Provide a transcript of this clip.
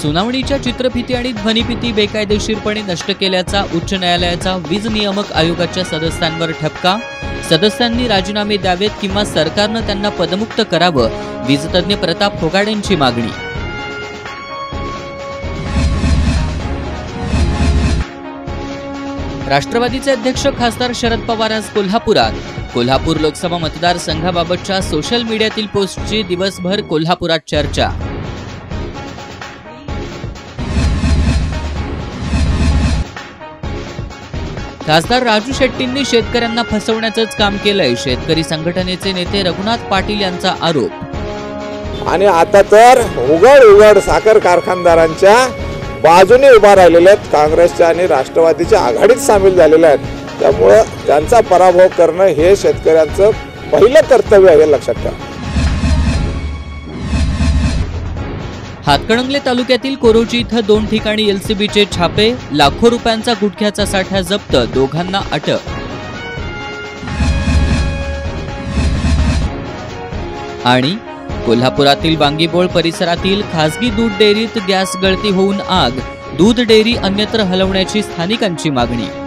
सुनावणीच्या चित्रफिती आणि ध्वनिफिती बेकायदेशीरपणे नष्ट केल्याचा उच्च न्यायालयाचा वीज नियामक आयोगाच्या सदस्यांवर ठपका। सदस्यांनी राजीनामे द्यावेत किंवा सरकारनं त्यांना पदमुक्त करावं, वीजतज्ञ प्रताप फोगाडेंची मागणी। राष्ट्रवादीचे अध्यक्ष खासदार शरद पवार आज कोल्हापुरात। कोल्हापूर लोकसभा मतदारसंघाबाबतच्या सोशल मीडियातील पोस्टची दिवसभर कोल्हापुरात चर्चा। खासदार राजू शेट्टींनी शेतकऱ्यांना फसवण्याचंच काम केलंय, शेतकरी संघटनेचे नेते रघुनाथ पाटील यांचा आरोप। आणि आता तर उघड साखर कारखानदारांच्या बाजूने उभा राहिलेले आहेत, काँग्रेसच्या आणि राष्ट्रवादीच्या आघाडीत सामील झालेले आहेत। त्यामुळे त्यांचा पराभव करणं हे शेतकऱ्यांचं पहिलं कर्तव्य आहे, लक्षात ठेवा। हातकणंगले तालुक्यातील कोरोची इथं 2 ठिकाणी एलसीबीचे छापे, लाखो रुपयांचा गुटख्याचा साठा जप्त, दोघांना अटक। आणि कोल्हापुरातील वांगीबोळ परिसरातील खासगी दूध डेअरीत गॅस गळती होऊन आग, दूध डेअरी अन्यत्र हलवण्याची स्थानिकांची मागणी।